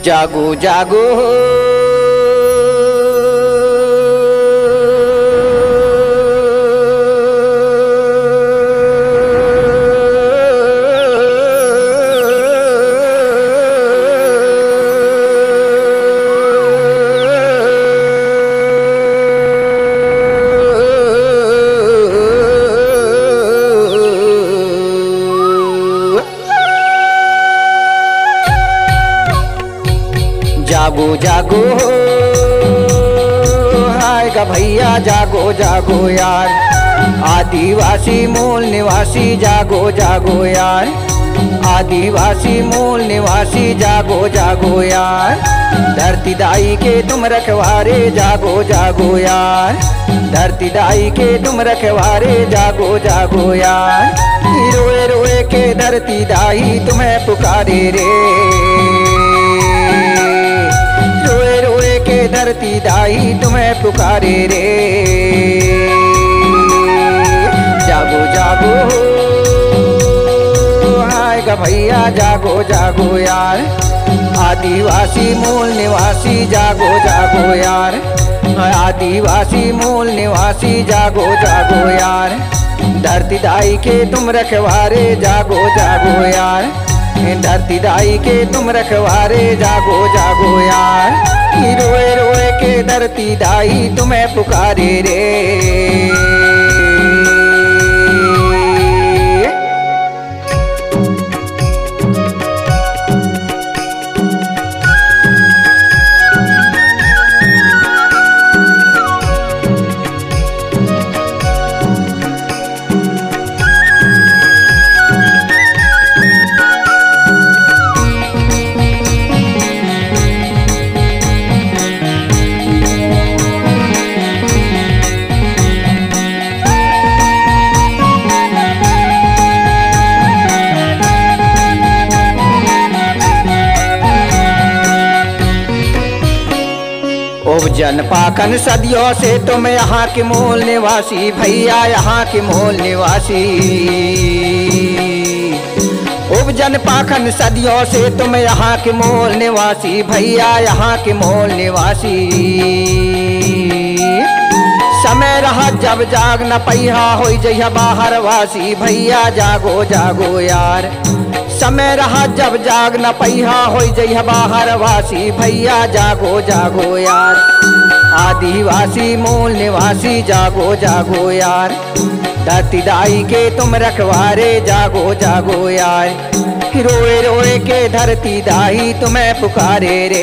जागो जागो जागो जागो हाय गा भैया जागो जागो यार, आदिवासी मूल निवासी जागो जागो यार, आदिवासी मूल निवासी जागो जागो यार, धरती दाई के तुम रखवारे जागो जागो यार, धरती दाई के तुम रखवारे जागो जागो यार, रोए रोए के धरती दाई तुम्हें पुकारे रे, धरती दाई तुम्हें पुकारे रे, जागो जागो हाय गा भैया जागो जागो यार, आदिवासी मूल निवासी जागो जागो यार, आदिवासी मूल निवासी जागो जागो यार, धरती दाई के तुम रखवारे जागो जागो यार, धरती दाई के तुम रखवारे जागो जागो यार, रोए रोए के धरती दाई तुम्हें पुकारे रे। उपजन पाखन सदियों से तुम यहाँ के मूल निवासी भैया, यहाँ के मूल निवासी, उपजन पाखन सदियों से तुम यहाँ के मूल निवासी भैया, यहाँ के मूल निवासी, समय रहा जब जाग न पैहा हो जइहा बाहर वासी भैया, जागो जागो यार, समय रहा जब जाग न पैहा हो जइहा बाहर वासी भैया, जागो जागो यार, आदिवासी मूल निवासी जागो जागो यार, धरती दाई के तुम रखवारे जागो जागो यार, रोए रोए के धरती दाई तुम्हें पुकारे रे,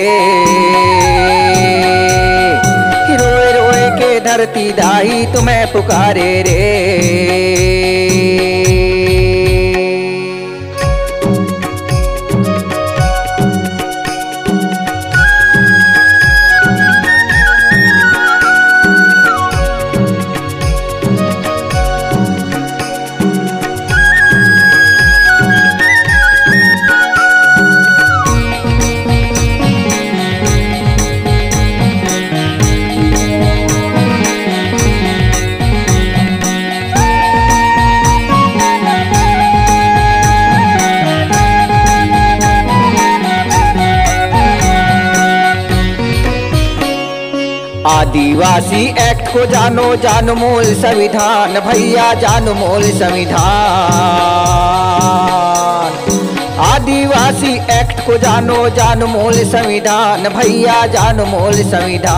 रोए रोए के धरती दाई तुम्हें पुकारे रे। आदिवासी एक्ट को जानो, जानो मूल संविधान भैया, जानो मूल संविधान, आदिवासी एक्ट को जानो, जानो मूल संविधान भैया, जानो मूल संविधान,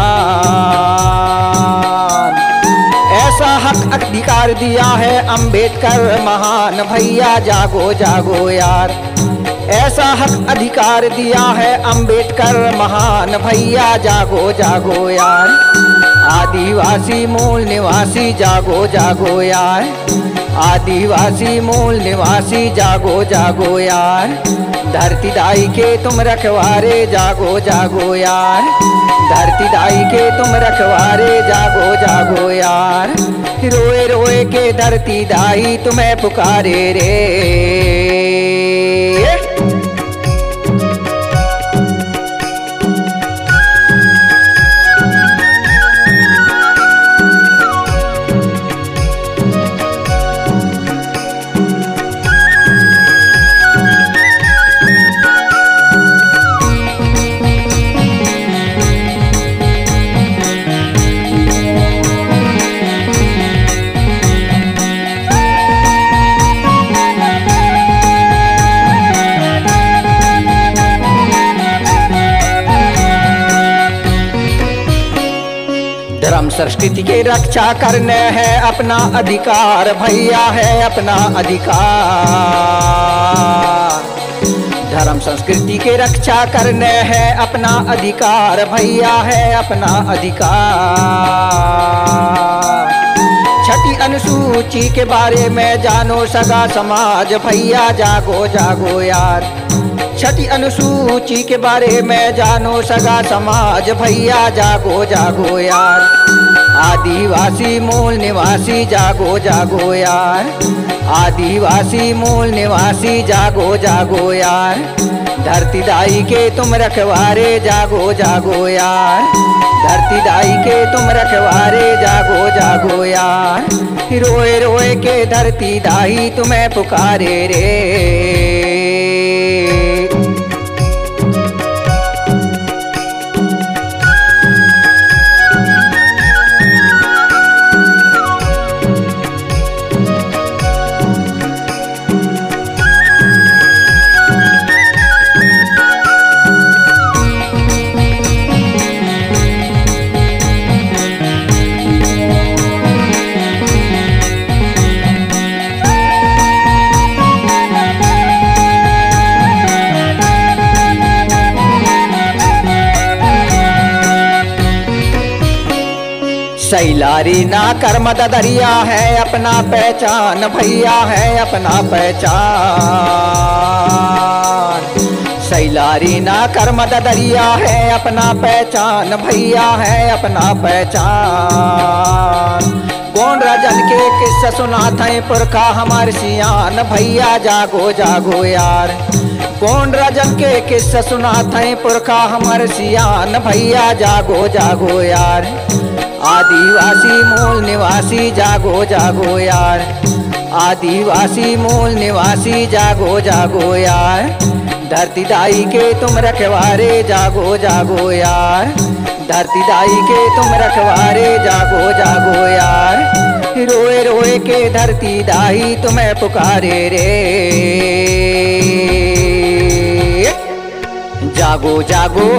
ऐसा हक अधिकार दिया है अंबेडकर महान भैया, जागो जागो यार, ऐसा हक अधिकार दिया है अंबेडकर महान भैया, जागो जागो यार, आदिवासी मूल निवासी जागो जागो यार, आदिवासी मूल निवासी जागो जागो यार, धरती दाई के तुम रखवारे जागो जागो यार, धरती दाई के तुम रखवारे जागो जागो यार, रोए रोए के धरती दाई तुम्हें पुकारे रे। संस्कृति की रक्षा करने है अपना अधिकार भैया है अपना अधिकार। धर्म संस्कृति की रक्षा करने है अपना अधिकार भैया है अपना अधिकार। छठी अनुसूची के बारे में जानो सगा समाज भैया जागो जागो यार। छठी अनुसूची के बारे में जानो सगा समाज भैया जागो जागो यार। आदिवासी मूल निवासी जागो जागो यार। आदिवासी मूल निवासी जागो जागो यार। धरती दाई के तुम रखवारे जागो जागो यार। धरती दाई के तुम रखवारे जागो जागो यार। रोए रोए के धरती दाई तुम्हें पुकारे रे। सैलारी ना कर मददरिया है अपना पहचान भैया है अपना पहचान। सैलारी ना कर मददरिया है अपना पहचान भैया है अपना पहचान। कौन राजन के किस्सा सुनाते पुरखा हमारे सियान भैया जागो जागो यार। कौन राजन के किस्सा सुनाते पुरखा हमारे सियान भैया जागो जागो यार। आदिवासी मूल निवासी जागो जागो यार। आदिवासी मूल निवासी जागो जागो यार। धरती दाई के तुम रखवारे जागो जागो यार। धरती दाई के तुम रखवारे जागो जागो यार। रोए रोए के धरती दाई तुम्हें पुकारे रे। जागो जागो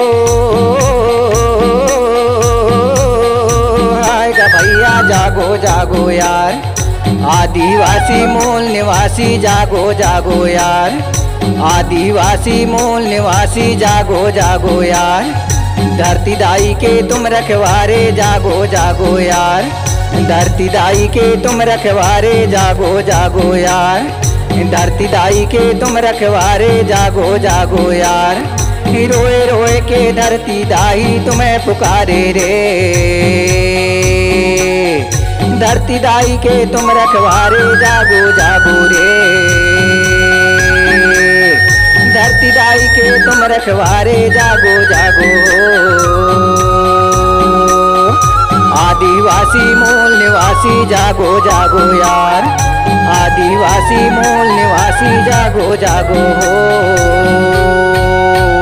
भैया जागो जागो यार। आदिवासी मूल निवासी जागो जागो यार। आदिवासी मूल निवासी जागो जागो यार। धरती दाई के तुम रखवारे जागो जागो यार। धरती दाई के तुम रखवारे जागो जागो यार। धरती दाई के तुम रखवारे जागो जागो यार। रोए रोए के धरती दाई तुम्हें पुकारे रे। धरती दाई के तुम रखवारे जागो जागो रे। धरती दाई के तुम रखवारे जागो जागो। आदिवासी मूल निवासी जागो जागो यार। आदिवासी मूल निवासी जागो जागो हो।